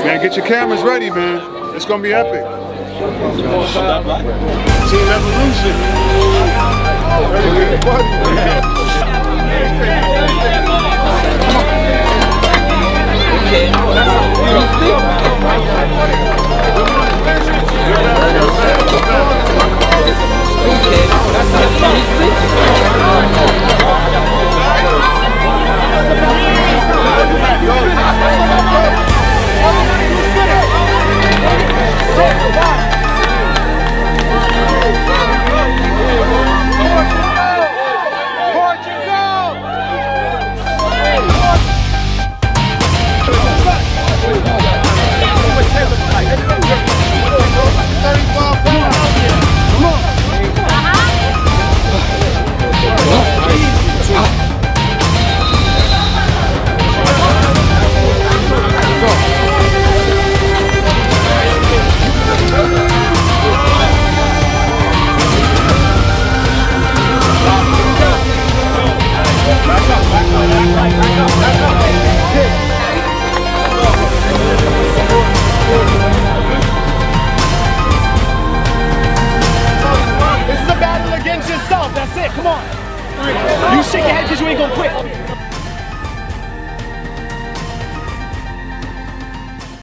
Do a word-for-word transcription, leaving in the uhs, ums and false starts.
Man, get your cameras ready, man. It's gonna be epic. Team Evolution. This is a battle against yourself. That's it. Come on. You shake your head because you ain't gonna quit.